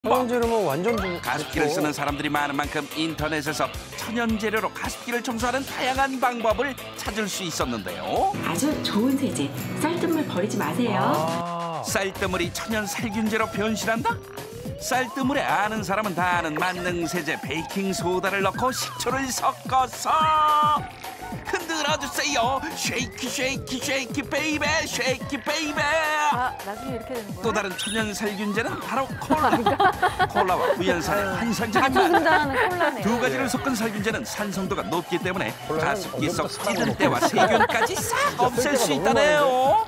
천연재료면 완전 가습기를 쓰는 사람들이 많은 만큼 인터넷에서 천연재료로 가습기를 청소하는 다양한 방법을 찾을 수 있었는데요. 아주 좋은 세제, 쌀뜨물 버리지 마세요. 쌀뜨물이 천연 살균제로 변신한다? 쌀뜨물에 아는 사람은 다 아는 만능세제 베이킹소다를 넣고 식초를 섞어서 흔들어주세요. 쉐이키 쉐이키 쉐이키 베이베 쉐이키 베이베. 아, 나중에 이렇게 되는 거야? 또 다른 천연 살균제는 바로 콜라. 콜라와 구연산의 환상적인 같이 맛. 등장하는 콜라네요. 두 가지를 섞은 살균제는 산성도가 높기 때문에 가습기 속 찌든 때와 세균까지 싹 없앨 수 있다네요.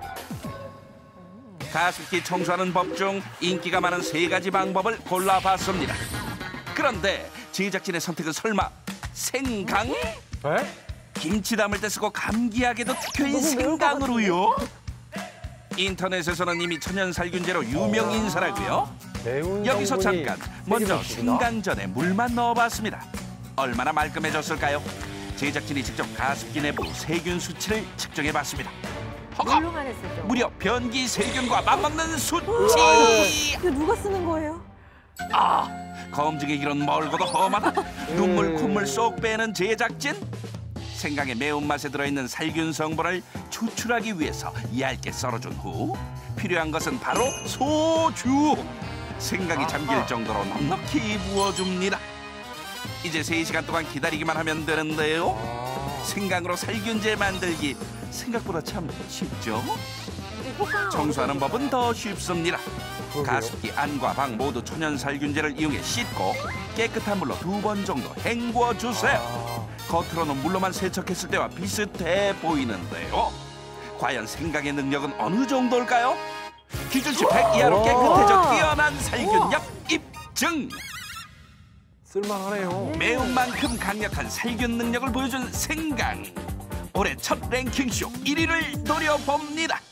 가습기 청소하는 법 중 인기가 많은 세 가지 방법을 골라봤습니다. 그런데 제작진의 선택은 설마 생강? 김치 담을 때 쓰고 감기약에도 특효인 생강으로요? 인터넷에서는 이미 천연 살균제로 유명 인사라고요. 여기서 잠깐 먼저 생강전에 물만 넣어봤습니다. 얼마나 말끔해졌을까요? 제작진이 직접 가습기 내부 세균 수치를 측정해봤습니다. 허거! 물로만 했었죠. 무려 변기 세균과 맞먹는 수치! 이거 누가 쓰는 거예요? 아, 검증의 길은 멀고도 험하다. 눈물 콧물 쏙 빼는 제작진. 생강의 매운맛에 들어있는 살균 성분을 추출하기 위해서 얇게 썰어준 후 필요한 것은 바로 소주. 생강이 잠길 정도로 넉넉히 부어줍니다. 이제 3시간 동안 기다리기만 하면 되는데요. 생강으로 살균제 만들기 생각보다 참 쉽죠? 청소하는 법은 더 쉽습니다. 가습기 안과 방 모두 천연 살균제를 이용해 씻고 깨끗한 물로 2번 정도 헹궈 주세요. 겉으로는 물로만 세척했을 때와 비슷해 보이는데요. 과연 생강의 능력은 어느 정도일까요? 기준치 100 이하로 깨끗해져 뛰어난 살균력 입증! 쓸만하네요. 매운 만큼 강력한 살균 능력을 보여준 생강. 올해 첫 랭킹쇼 1위를 노려봅니다.